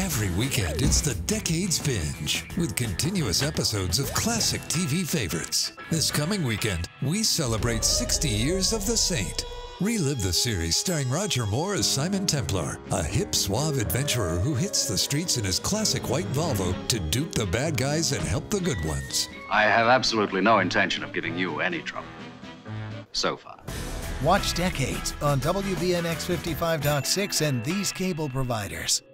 Every weekend, it's the Decades Binge, with continuous episodes of classic TV favorites. This coming weekend, we celebrate 60 years of The Saint. Relive the series starring Roger Moore as Simon Templar, a hip, suave adventurer who hits the streets in his classic white Volvo to dupe the bad guys and help the good ones. I have absolutely no intention of giving you any trouble. So far. Watch Decades on WBNX 55.6 and these cable providers.